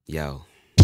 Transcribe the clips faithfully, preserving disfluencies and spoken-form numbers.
Yo.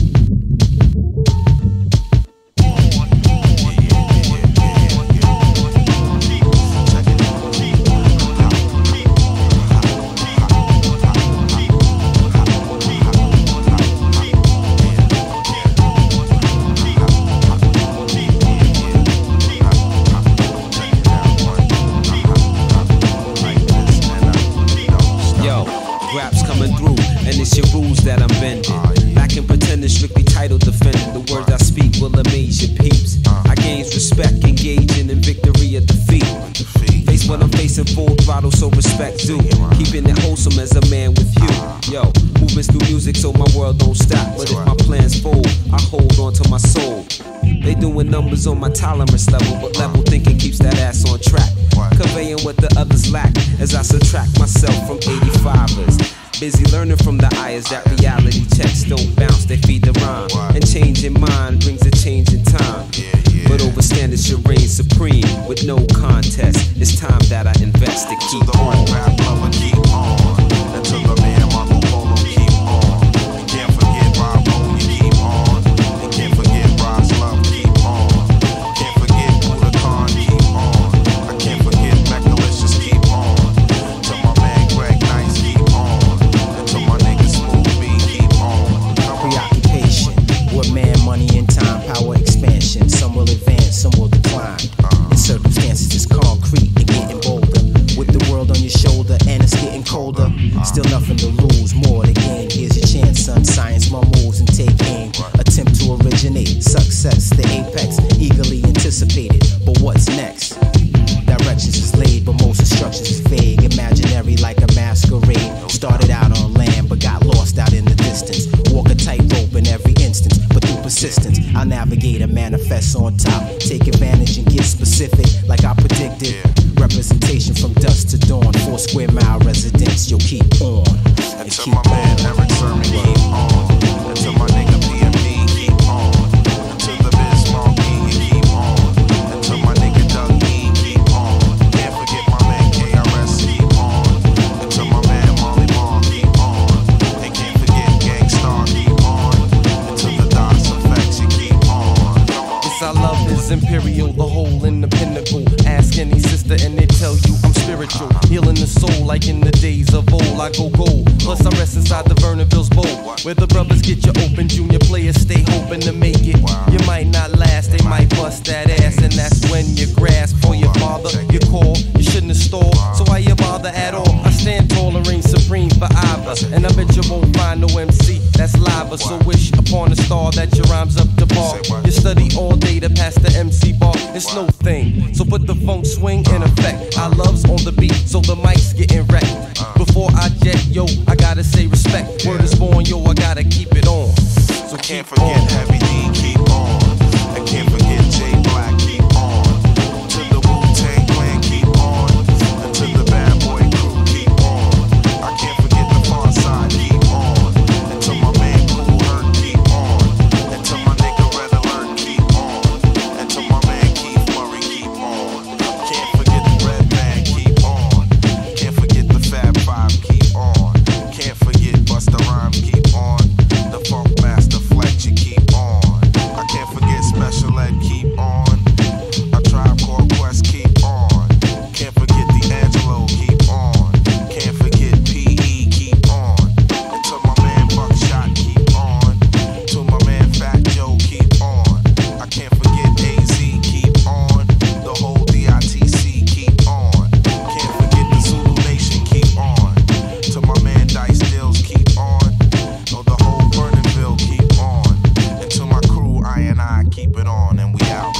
Raps coming through, and it's your rules that I'm bending. Back and pretending, strictly title defending. The words I speak will amaze your peeps. I gains respect, engaging in victory or defeat. Face what I'm facing, full throttle, so respect due. Keeping it wholesome as a man with you. Yo, moving through music so my world don't stop. But if my plans fold, I hold on to my soul. They doing numbers on my tolerance level, but level thinking keeps that ass on track. Conveying what the others lack as I subtract myself from eighty-fivers. Busy learning from the eyes that reality checks don't bounce, they feed the rhyme. And changing mind brings a change in time. But overstand it should reign supreme with no contest. It's time that I invest to keep the on. Rap lover, keep on. Until the man Marco Polo, keep on. You can't forget Rob Lowe, you keep on. You can't forget Bronze Love, keep on. Can't forget Buddha Khan, keep on. I can't forget Mechalicious, keep on. Till my man Greg Nice, keep on. Until my nigga Smooth B, keep on. Preoccupation with man, money, and time, power expansion. Some will advance, some will decline. In circumstances, it's concrete and getting bolder. With the world on your shoulder and it's getting colder. Still nothing to lose, more to gain. Here's your chance, son. Science my moves and take aim. Attempt to originate success, the apex, eagerly anticipated. But what's next? Directions is laid, but most instructions is vague. Imaginary like a masquerade. Started out on land, but got lost out in the distance. Walk a tightrope in every instance, but through persistence, I'll navigate and manifest on top. Take advantage and get specific, like I predicted. Representation from dusk to dawn. Four square mile residence, you'll keep on. And Until keep my man on. Eric Sermon, keep on. Until my nigga P M D, keep on. Until the Biz Small P, you keep on. Until my nigga Doug E, keep on. Can't forget my man K R S, keep on. Until my man Molly Ball, keep on. And can't forget Gangstar, keep on. Until the Dots Effects, you keep on. This I love is imperial, the hole in the pinnacle. Ask any sister and they tell you I'm spiritual. Healing the soul like in the days of old. I go gold, plus I rest inside the Vernonville's bowl. Where the brothers get you open, junior players stay hoping to make it. You might not last, they might bust that ass. And that's when you grasp for your father. You call, you shouldn't have stalled, so why you bother at all? I stand tall and reign supreme forever. And I bet you won't find no M C that's live. So wish upon a star that your rhymes up to bar. You study all day to pass the M C bar, it's no thing. So put the funk swing in effect. I love's on the beat, so the mic's getting wrecked. Before I jet, yo, I gotta say respect. Word is born, yo, I gotta keep it on. So Can't keep forget on. Heavy D, keep on. I can't forget J Black, keep on. Until the Wu-Tang Clan, keep on. Until the Bad Boy Crew, keep on. I can't forget the Far Side, keep on. Until my man Cool Herc, keep on. Until my nigga Red Alert, keep on. Until my man Keith Murray, keep on. Can't forget the Red Man, keep on. Can't forget the Fab Five, keep on. Can't forget Busta Rhymes, keep on. The Funk Master Fletcher, keep on. I can't forget Special Ed, keep on. A Tribe Called Quest, keep on. Can't forget D'Angelo, keep on. Can't forget P E, keep on. Until my man Buckshot, keep on. Till my man Fat Joe, keep on. I can't forget A Z, keep on. The whole D I T C, keep on. Can't forget the Zulu Nation, keep on. Till my man Dice Dills, keep on. Oh, the whole Vernonville, keep on. Until my crew, I and I, keep it on, and we out.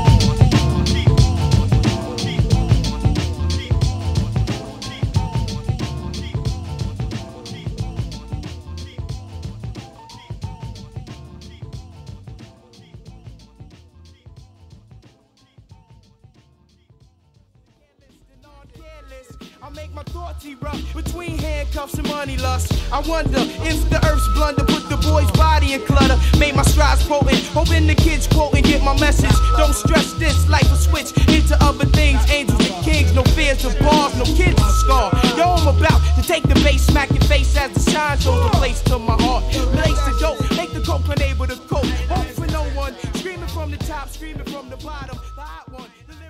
I make my thoughts erupt between handcuffs and money lust. I wonder if the earth's blunder put the boy's body in clutter. Made my strides potent, hoping the kids quote and get my message. Don't stress this, life will switch into other things. Angels and kings, no fears of bars, no kids to scar. Yo, I'm about to take the base, smack your face as the shine shows the place to my heart. Place to go. screaming from the bottom. The hot one.